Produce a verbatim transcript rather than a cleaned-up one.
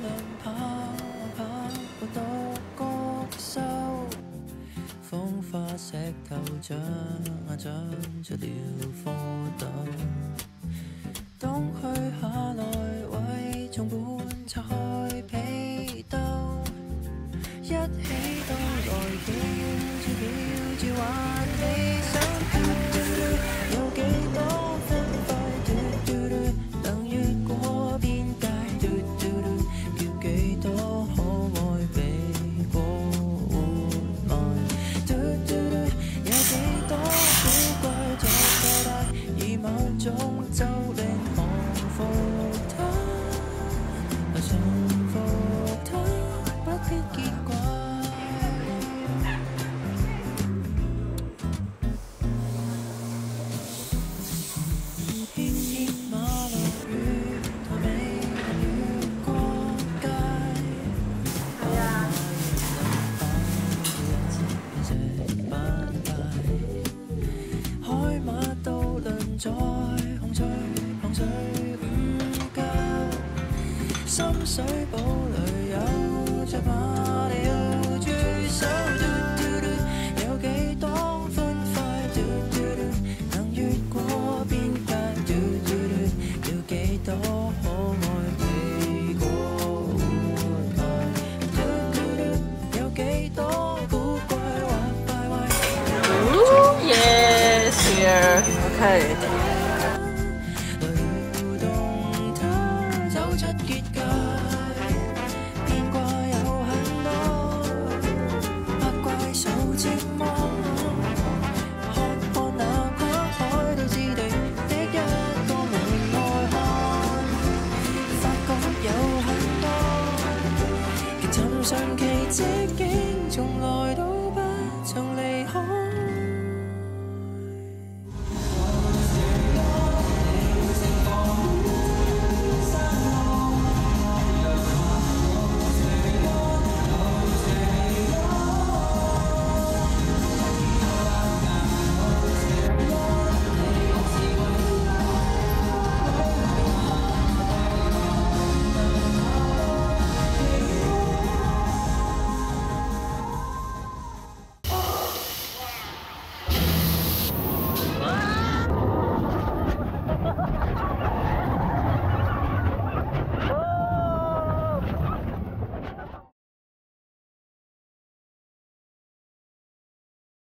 跑跑過獨角獸，風花石頭長啊長出了蝌蚪，東去下來為松本拆開被竇，一起都來飄住飄住還未想嘟嘟嘟，有幾多分快嘟嘟嘟，能越過邊界嘟嘟嘟，叫幾多可愛比過活來嘟嘟嘟，有幾多古怪在擴大，而某種就令降服它，馴服它，不必見怪。偏偏馬路與台美月光街，係啊，成班大海馬渡輪在紅隧旁水午覺，深水埗裏有隻馬里奧豬手嘟嘟嘟，有幾多歡快嘟嘟嘟，能越過邊界嘟嘟嘟，要幾多可愛比過活來嘟嘟嘟，有幾多古怪或敗壞。 Ooh, yes, here. Okay.